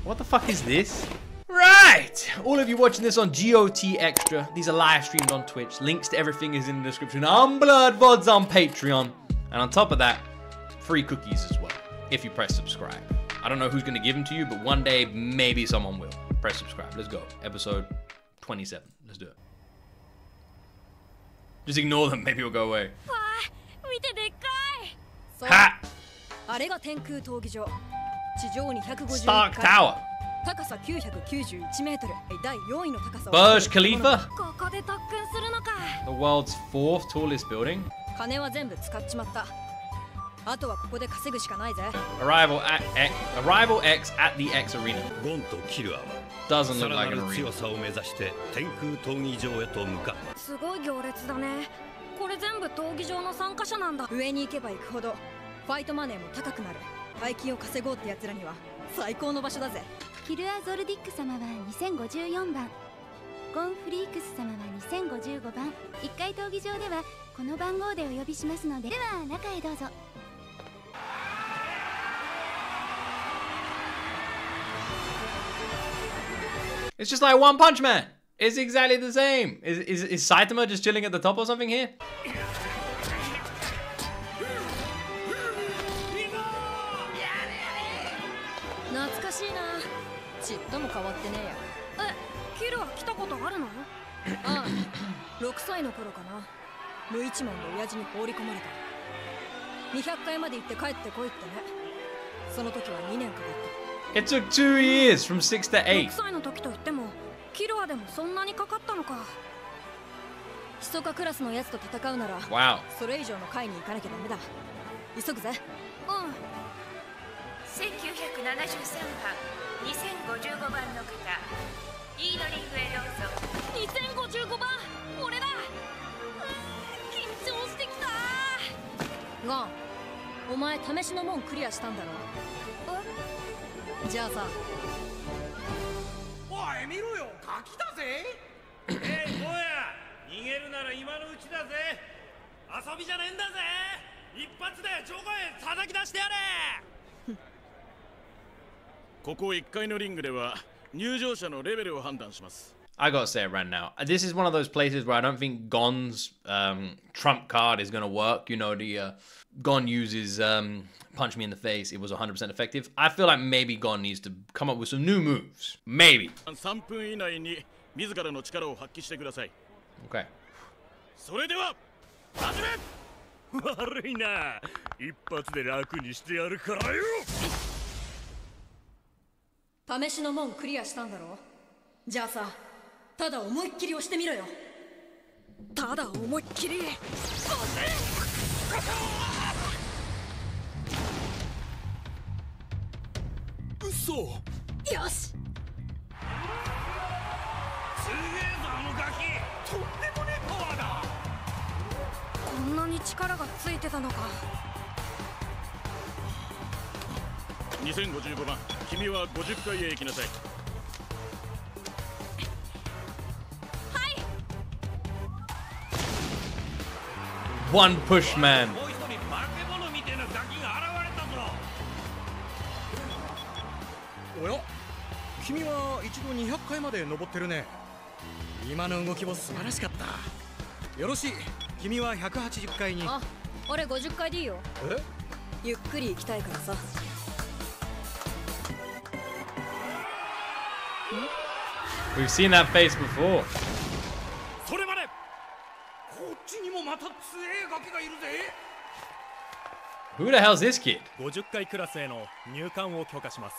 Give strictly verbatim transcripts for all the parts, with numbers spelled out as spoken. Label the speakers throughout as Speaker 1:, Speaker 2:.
Speaker 1: What the fuck is this? Right! All of you watching this on G O T Extra, these are live streamed on Twitch. Links to everything is in the description. I'm Blood V O Ds on Patreon. And on top of that, free cookies as well, if you press subscribe. I don't know who's gonna give them to you, but one day, maybe someone will. Press subscribe. Let's go. Episode twenty-seven. Let's do it. Just ignore them. Maybe it'll go away. Ha! Stark Tower. Burj Khalifa? The world's fourth tallest building? Arrival at X, Arrival X at the X Arena. Doesn't look like an arena.
Speaker 2: キルア・ゾルディック様はにせんごじゅうよんばん、ゴンフリークス様はにせんごじゅうごばん。いっかい闘技場ではこの番号でお呼びしますので、では中へどうぞ。
Speaker 1: It's just like One Punch Man. It's exactly the same. Is, is, is Saitama just chilling at the top or something here? It took two years from six to eight. Wow.
Speaker 3: せんきゅうひゃくななじゅうさんばん、にせんごじゅうごばんの方、Eのリングへどうぞ。にせんごじゅうごばん、俺だ。緊張してきた。ゴン、お前試しの門クリアしたんだろ。え？じゃあさ。おい、見ろよ、ガキだぜ。えい、坊や、逃げるなら今のうちだぜ。遊びじゃねえんだぜ。一発で場外へ叩き出してやれ。ここいっかいのリングでは入場者のレベルを判断します。
Speaker 1: I gotta say it right now. This is one of those places where I don't think Gon's um, trump card is gonna work. You know, the uh, Gon uses um, punch me in the face. It was one hundred percent effective. I feel like maybe Gon needs to come up with some new moves. Maybe.
Speaker 3: さんぷん以内に自らの力を発揮してください。
Speaker 1: Okay.
Speaker 3: それでは始め。悪いな。一発で楽にしてやるからよ。試しの門クリアしたんだろ。じゃあさ、ただ思いっきり押してみろよ。ただ思いっきり。嘘。よし。すげえぞあのガキ。とんでもねえパワーだ。こんなに力がついてたのか。にせんごじゅうごばん、君はごじゅっかいへ行きなさい。はい。
Speaker 1: One push man.
Speaker 3: もう一人化け物みてえなガキが現れたぞ。おや、君は一度にひゃっかいまで登ってるね。今の動きも素晴らしかった。よろしい、君はひゃくはちじゅっかいに。あ、俺ごじゅっかいでいいよ。え？ゆっくり行きたいからさ。
Speaker 1: We've seen that face before.
Speaker 3: それまで。こっちにもまた強えガキがいるぜ。
Speaker 1: Who the hell's this kid?
Speaker 3: ごじゅっかいクラスへの入館を許可します。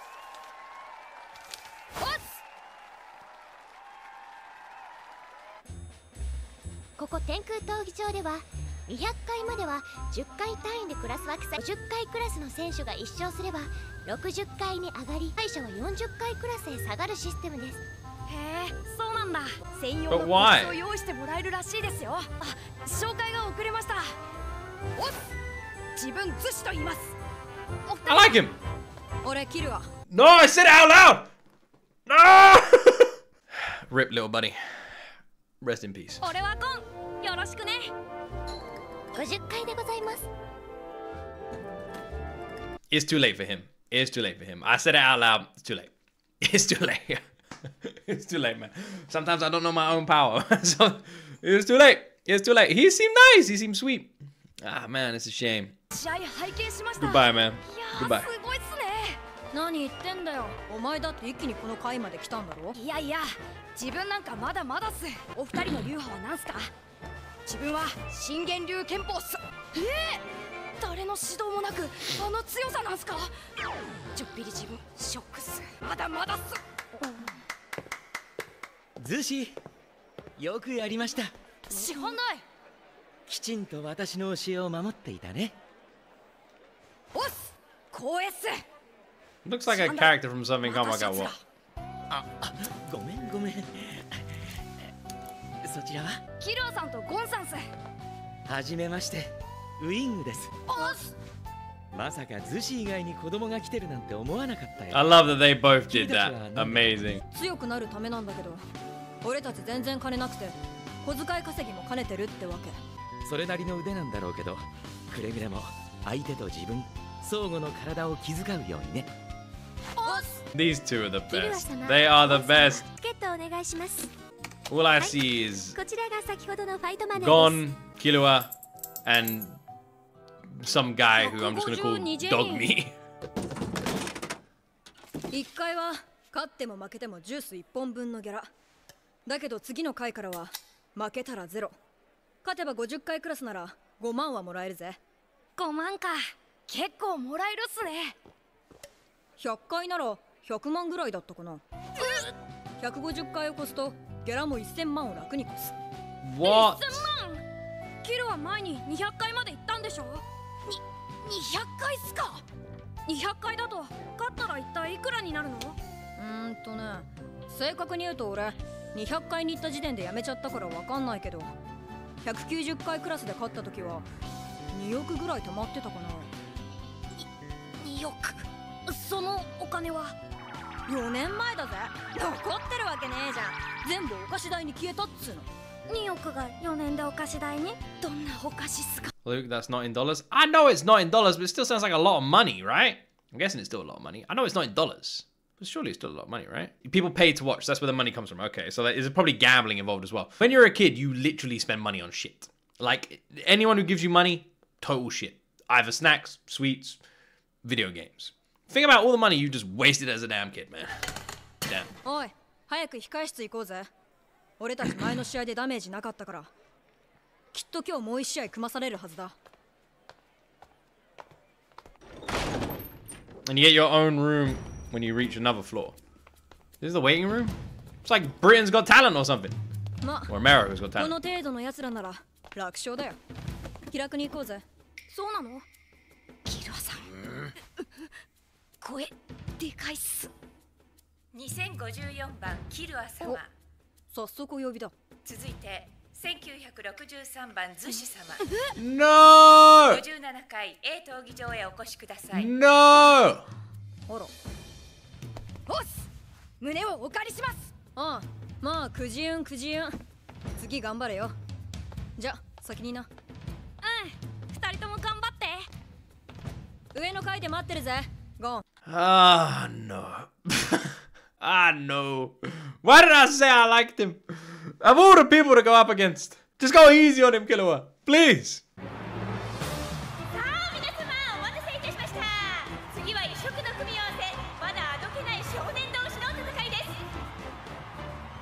Speaker 2: ここ天空闘技場ではにひゃっかいまではじゅっかい単位でクラス分けされ、ごじゅっかいクラスの選手がいっ勝すればろくじゅっかいに上がり、敗者はよんじゅっかいクラスへ下がるシステムです。
Speaker 3: へえ、そうなんだ。専用
Speaker 1: But
Speaker 3: の
Speaker 1: why?
Speaker 3: コースを用意してもらえるらしいですよ。あ、紹介が遅れました。おっ、自分ズシと言います。
Speaker 1: I like him.
Speaker 3: 俺キルア。
Speaker 1: No, I said it out loud. No. Rip, little buddy. Rest in peace.
Speaker 3: 俺はゴン、よろしくね。
Speaker 2: ごじゅっかいでございます。
Speaker 1: It's too late for him. It's too late for him. I said it out loud. It's too late. It's too late. It's too late, man. Sometimes I don't know my own power. So it's too late. It's too late. He seemed nice. He seemed sweet. Ah, man, it's a shame. Goodbye, man. Goodbye.
Speaker 4: 何言ってんだよ。お前だって一気にこの階まで来たんだろ。いやいや、自分なんかまだまだっす。お二人の流派は何すか。自分は信玄流拳法っす。えー、誰の指導もなくあの強さなんすか。ちょっぴり自分ショックっす。まだまだっす。
Speaker 5: ズシ、よくやりました。
Speaker 4: 知らない。
Speaker 5: きちんと私の教えを守っていたね。
Speaker 4: おっす、光栄っす。
Speaker 1: Looks like a character from something. Oh my god, what?
Speaker 5: あ、ごめんごめん。そちらは？
Speaker 4: キルアさんとゴンさんっす。
Speaker 5: はじめまして、ウィングです。
Speaker 4: おっす。
Speaker 5: まさかズシ以外に子供が来てるなんて思わなかったよ。
Speaker 1: I love that they both did that. Amazing.
Speaker 4: 強くなるためなんだけど、俺たち全然金なくて、小遣い稼ぎも兼ねてるってわけ。
Speaker 5: それなりの腕なんだろうけど、くれぐれも相手と自分、相互の体を気遣うようにね。
Speaker 1: These two are the best. They are the best.
Speaker 2: チケットお願いします。
Speaker 1: All I see is
Speaker 2: こちらが先ほどのファイトマネーです。
Speaker 1: Gon, Killua, and some guy who I'm just gonna call Dogme.
Speaker 4: 一回は勝っても負けてもジュース一本分のギャラ。だけど次の回からは負けたらゼロ。勝てばごじゅっかいクラスならごまんはもらえるぜ。ごまんか。結構もらえるっすね。ひゃっかいならひゃくまんぐらいだったかな。ひゃくごじゅっかいを越すとギャラもせんまんを楽に越す。
Speaker 1: What?
Speaker 4: せんまん。キルは前ににひゃっかいまで行ったんでしょ。ににひゃっかいっすか。にひゃっかいだと勝ったら一体いくらになるの？うーんとね、正確に言うと俺にひゃっかいに行った時点でやめちゃったからわかんないけど、ひゃくきゅうじゅっかいクラスで勝った時はにおくぐらい貯まってたかな。におく。そのお金はよねんまえだぜ。残ってるわけねえじゃん。全部お菓子代に消えたっつうの。におくがよねんでお菓子代に？どんなお菓子っすか？
Speaker 1: Luke, that's not in dollars. I know it's not in dollars, but it still sounds like a lot of money, right? I'm guessing it's still a lot of money. I know it's not in dollars, but surely it's still a lot of money, right? People pay to watch. That's where the money comes from. Okay, so there's probably gambling involved as well. When you're a kid, you literally spend money on shit. Like anyone who gives you money, total shit. Either snacks, sweets, video games. Think about all the money you just wasted as a damn kid, man. Damn.
Speaker 4: おい、早く控室行こうぜ。俺たち前の試合でダメージなかったから、きっと今日もう一試合組まされるはずだ。
Speaker 1: And you get your own room when you reach another floor. This is the waiting room? It's like Britain's Got Talent or something.
Speaker 4: ま、
Speaker 1: Or America's Got
Speaker 4: この
Speaker 1: Talent.
Speaker 4: 程度の奴らなら楽勝だよ。気楽に行こうぜ。そうなの？キルアさん。声でかいっす。
Speaker 3: にせんごじゅうよんばんキルア様。
Speaker 4: 早速お呼びだ。
Speaker 3: 続いてせんきゅうひゃくろくじゅうさんばんズシ様。
Speaker 1: No!
Speaker 3: ごじゅうななかい A 闘技場へお越しください。
Speaker 1: No!
Speaker 4: あら。おっす。胸をお借りします。ああ、まあくじ運くじ運。次頑張れよ。じゃ先にな。うん、二人とも頑張って。上の階で待ってるぜ。ゴン。
Speaker 1: Ah, no. Ah, no. Why did I say I liked him? Of all the people to go up against, just go easy on him, Killua. Please.
Speaker 3: さあ皆様お待たせいたしました。次は異色の組み合わせ、まだあどけない少年同士の戦いです。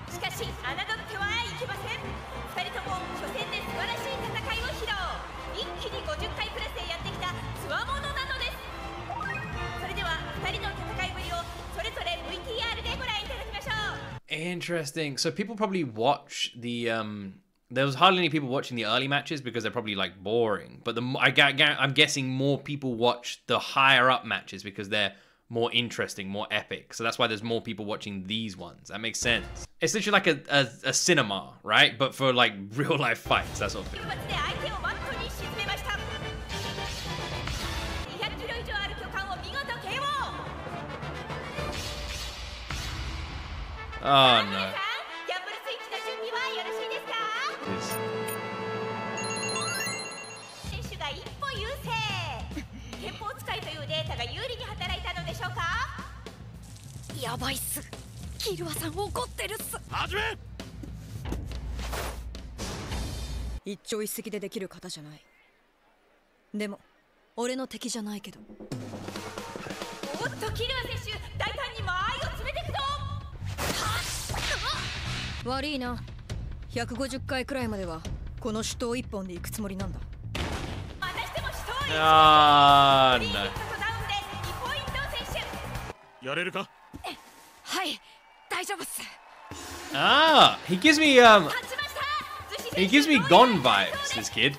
Speaker 3: しかし侮ってはいけません。ふたりとも初戦で素晴らしい戦いを披露。一気にごじゅっかいクラスへやってきたつわものなのです。それではふたりの戦いぶりをそれぞれ ブイティーアール でご覧いただきましょう。
Speaker 1: Interesting. So people probably watch the um there was hardly any people watching the early matches because they're probably like boring, but the I I'm guessing more people watch the higher up matches because they're more interesting, more epic. So that's why there's more people watching these ones. That makes sense. It's literally like a a, a cinema, right? But for like real life fights, that sort of thing. Oh no. Please.
Speaker 3: 法使いというデータが有利に働いたのでしょうか。
Speaker 4: やばいっす。キルアさん怒ってるっす。
Speaker 5: 始め。
Speaker 4: 一朝一夕でできる方じゃない。でも俺の敵じゃないけど。
Speaker 3: おっと、キルア選手、大胆に間合いを詰めていくぞ。
Speaker 4: 悪いな。ひゃくごじゅっかいくらいまではこの手刀一本で行くつもりなんだ。
Speaker 3: またしても死闘へ。
Speaker 1: あー、
Speaker 3: リー
Speaker 1: no.
Speaker 3: ヒットとダウンでにポイント選手。
Speaker 5: やれるか。
Speaker 4: はい、大丈夫っす。
Speaker 1: Ah, he gives me um,
Speaker 3: 勝ちました。寿司
Speaker 1: he
Speaker 3: 選
Speaker 1: gives me
Speaker 3: 手
Speaker 1: Gon vibes. This kid.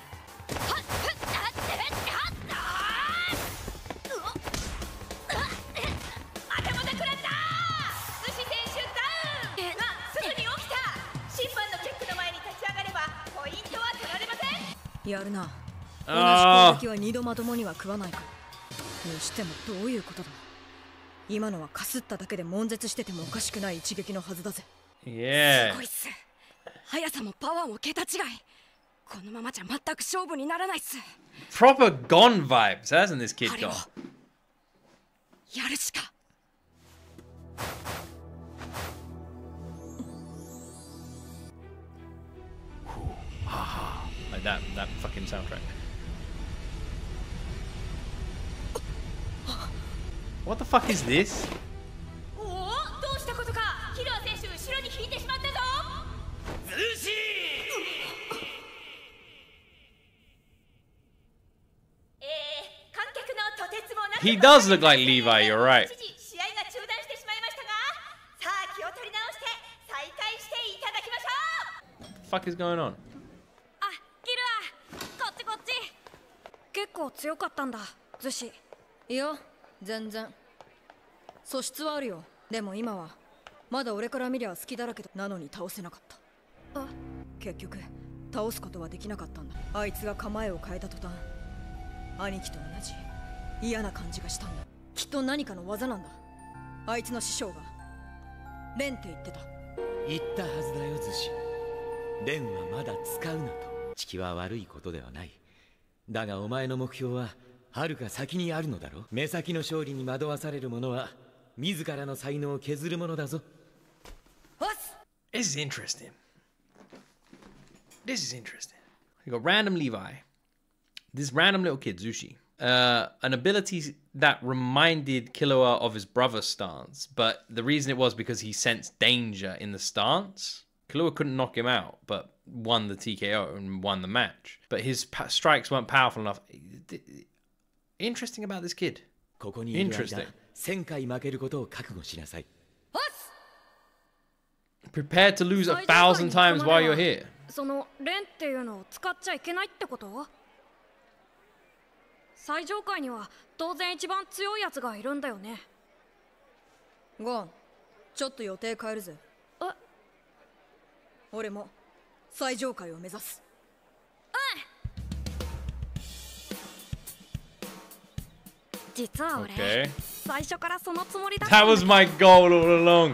Speaker 3: またまた食らった。寿司選手ダウンがすぐに起きた。審判のチェックの前に立ち上がればポイントは取られません。
Speaker 4: やるな。同
Speaker 1: あー
Speaker 4: じ攻撃は二度まともには食わないか。にしてもどういうことだ。今のはかすっただけで悶絶しててもおかしくない一撃のはずだぜ。
Speaker 1: Yeah.
Speaker 4: すごいっす。速さもパワーも桁違い。このままじゃ全く勝負にならないっす。
Speaker 1: Proper Gon vibes, hasn't this kid
Speaker 4: あれを
Speaker 1: got?
Speaker 4: やるしか。
Speaker 1: Like that, that fucking soundtrack. What the fuck is this?
Speaker 3: おお、どうしたことか。キルア選手後ろに引いてしまったぞ。
Speaker 5: ずし
Speaker 3: えー、観客のとてつもなく
Speaker 1: He does look like Levi, you're right.
Speaker 3: 一時試合が中断してしまいましたが、さあ気を取り直して再開していただきましょう。
Speaker 1: What the fuck is going on?
Speaker 4: あ、キルア、こっちこっち。結構強かったんだ、ズシ。いや、全然。素質はあるよ。でも今はまだ俺から見りゃ好きだらけだ。なのに倒せなかった。あ、結局倒すことはできなかったんだ。あいつが構えを変えた途端、兄貴と同じ嫌な感じがしたんだ。きっと何かの技なんだ。あいつの師匠がレンって言ってた。
Speaker 5: 言ったはずだよ、ズシ。レンはまだ使うなと。チキは悪いことではない。だがお前の目標ははるか先にあるのだろう。目先の勝利に惑わされる者は自らの才能を削るものだぞ。
Speaker 1: This is interesting. This is interesting. You got random Levi. This random little kid, Zushi. Uh, an ability that reminded Killua of his brother's stance, but the reason it was because he sensed danger in the stance. Killua couldn't knock him out, but won the T K O and won the match. But his pa- strikes weren't powerful enough. Interesting about this kid.
Speaker 5: ここにいる間
Speaker 1: Interesting.
Speaker 5: 千回負けることを覚悟しなさい。
Speaker 1: Prepared to lose a thousand times while you're here.
Speaker 4: そのレンっていうのを使っちゃいけないってこと？最上階には当然一番強いやつがいるんだよね。ゴン、ちょっと予定変えるぜ。え？俺も最上階を目指す。実は俺、
Speaker 1: Okay.
Speaker 4: 最初からそのつもりだった。
Speaker 1: That was my goal all along.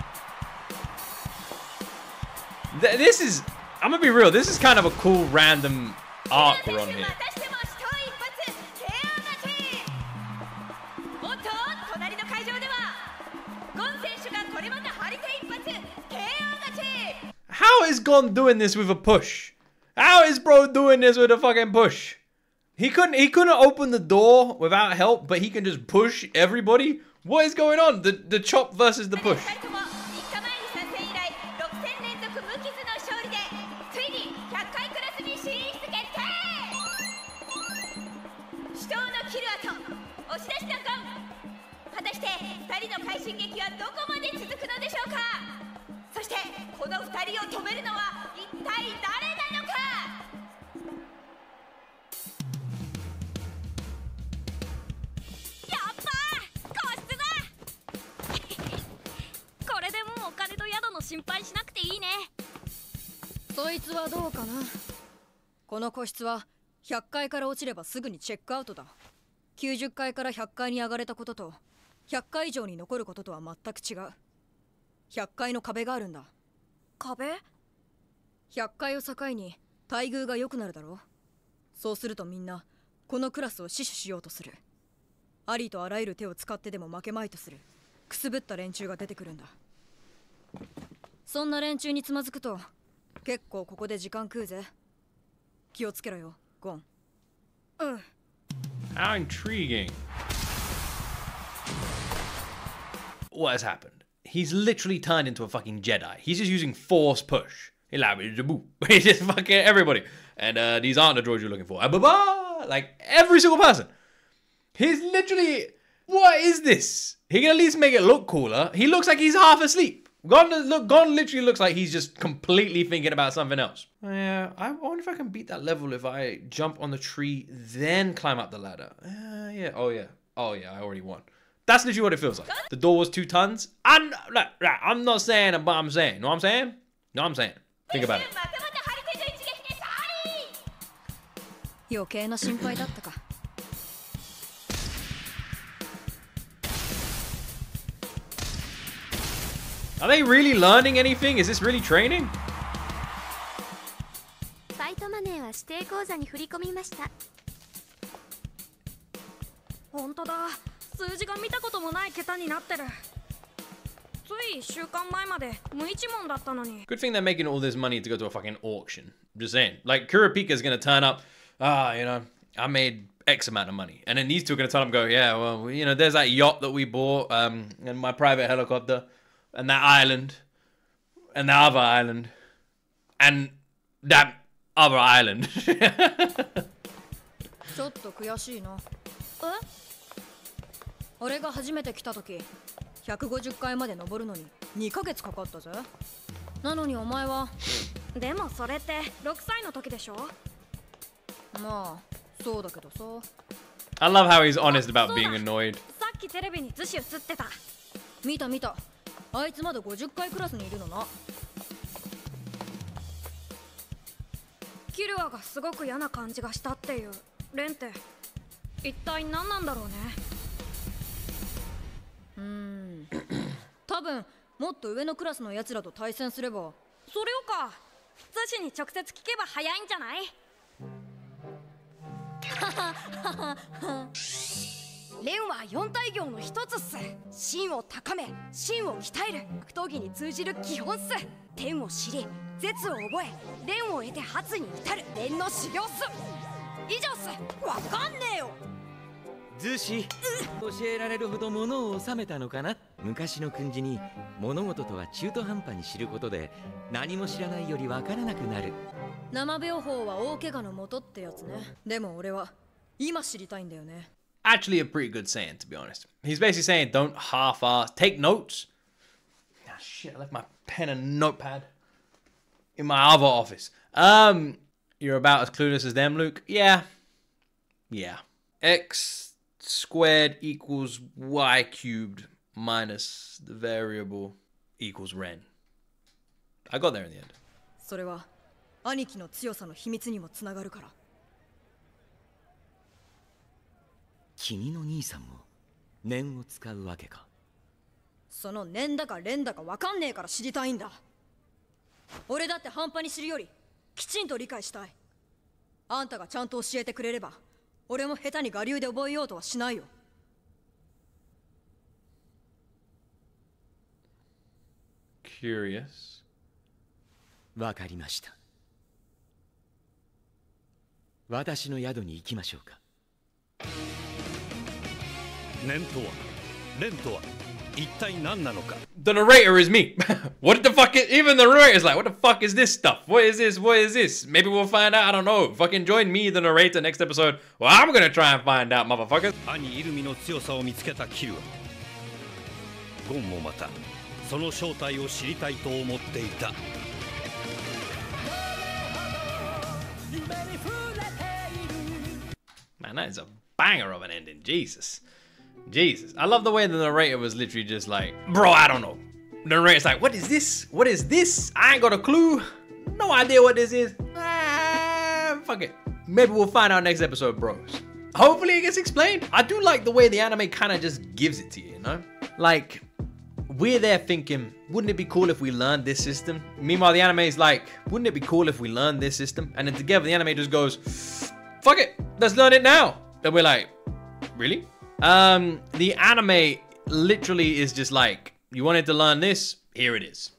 Speaker 1: Th- this is, I'm gonna be real, this is kind of a cool random arc we're on here.
Speaker 3: またしても死闘一発 ケーオー 勝ち。おっと、隣の会場ではゴン選手がこれまた張り手一発 ケーオー 勝ち。
Speaker 1: How is Gon doing this with a push? How is bro doing this with a fucking push? He couldn't, he couldn't open the door without help, but he can just push everybody? What is going on? The, the chop versus the push.
Speaker 3: ふたりともみっかまえに参戦以来ろく戦連続無傷の勝利でついにひゃっかいクラスに進出決定。死闘のキルアと押し出したゴン、果たしてふたりの快進撃はどこまで続くのでしょうか。そしてこのふたりを止めるのは一体誰なのか。
Speaker 4: やったー、個室だこれでもうお金と宿の心配しなくていいね。そいつはどうかな。この個室はひゃっかいから落ちればすぐにチェックアウトだ。きゅうじゅっかいからひゃっかいに上がれたこととひゃっかい以上に残ることとは全く違う。ひゃっかいの壁があるんだ。壁？ひゃっかいを境に待遇が良くなるだろう。そうするとみんなこのクラスを死守しようとする。 ありとあらゆる手を使ってでも負けまいとするくすぶった連中が出てくるんだ。そんな連中につまずくと結構ここで時間食うぜ。気をつけろよ、ゴン。うん。
Speaker 1: How intriguing. What has happened? He's literally turned into a fucking Jedi. He's just using force push. He's just fucking everybody. And uh, these aren't the droids you're looking for. Like every single person. He's literally... What is this? He can at least make it look cooler. He looks like he's half asleep. Gon, look, Gon literally looks like he's just completely thinking about something else. Yeah, I wonder if I can beat that level if I jump on the tree, then climb up the ladder. Uh, yeah, oh yeah. Oh yeah, I already won. That's literally what it feels like. The door was two tons. I'm, I'm not saying but I'm saying. Know what I'm saying? No, I'm saying. Think about it.
Speaker 4: 余計な心配だったか。
Speaker 1: Are they really learning anything? Is this really training?
Speaker 2: ファイトマネーは指定口座に振り込みました。
Speaker 4: 本当だ。数字が見たこともない桁になってる。ついいっしゅうかんまえまで無一文だったのに。
Speaker 1: Good thing they're making all this money to go to a fucking auction. Just saying. Like Kurapika is gonna turn up. Ah, you know, I made X amount of money, and then these two are gonna turn up and go, yeah, well, you know, there's that yacht that we bought, um, and my private helicopter. And that island, and that other island, and that other island.
Speaker 4: ちょっと悔しいな。え？俺が初めて来た時、ひゃくごじゅっかいまで登るのににかげつかかったぜ。なのにお前は。でもそれってろくさいの時でしょ？まあ、そうだけどさ。
Speaker 1: I love how he's honest about being annoyed.
Speaker 4: さっきテレビに図紙映ってた。見た見た。あいつまだごじゅっかいクラスにいるのな。キルアがすごく嫌な感じがしたっていうレンって一体何なんだろうね。うーん多分もっと上のクラスのやつらと対戦すれば。それをか図紙に直接聞けば早いんじゃない？レンは四大行の一つっす。心を高め、心を鍛える。格闘技に通じる基本っす。天を知り、絶を覚え、レンを得て発に至る。レンの修行っす。以上っす。わかんねえよ。
Speaker 5: 図紙、教えられるほど物を収めたのかな。昔の訓示に物事とは中途半端に知ることで何も知らないよりわからなくなる。
Speaker 4: 生病法は大怪我の元ってやつね。でも俺は今知りたいんだよね。
Speaker 1: Actually a pretty good saying, to be honest. He's basically saying don't half-ass. Take notes. Ah, shit, I left my pen and notepad in my other office. Um, you're about as clueless as them, Luke? Yeah. Yeah. X squared equals y cubed minus the variable equals ren. I got there in the end.
Speaker 4: それは兄貴の強さの秘密にもつながるから。
Speaker 5: 君の兄さんも念を使うわけか。
Speaker 4: その念だか連だかわかんねえから知りたいんだ。俺だって半端に知るよりきちんと理解したい。あんたがちゃんと教えてくれれば俺も下手に我流で覚えようとはしないよ。
Speaker 1: Curious.
Speaker 5: わかりました。私の宿に行きましょうか。
Speaker 6: 念とは、連とは一体何なのか。
Speaker 1: The narrator is me. What the fuck is, even the narrator is like, what the fuck is this stuff? What is this? What is this? Maybe we'll find out. I don't know. Fucking join me, the narrator, next episode. Well, I'm gonna try and find out, motherfuckers.
Speaker 6: 兄イルミの強さを見つけたキルは、ゴンもまたその正体を知りたいと思っていた。
Speaker 1: Man, that is a banger of an ending. Jesus. Jesus. I love the way the narrator was literally just like, bro, I don't know. The narrator's like, what is this? What is this? I ain't got a clue. No idea what this is. Ah, fuck it. Maybe we'll find out next episode, bros. Hopefully it gets explained. I do like the way the anime kind of just gives it to you, you know? Like, we're there thinking, wouldn't it be cool if we learned this system? Meanwhile, the anime is like, wouldn't it be cool if we learned this system? And then together, the anime just goes, fuck it, let's learn it now. And we're like, really? Um, the anime literally is just like, you wanted to learn this? Here it is.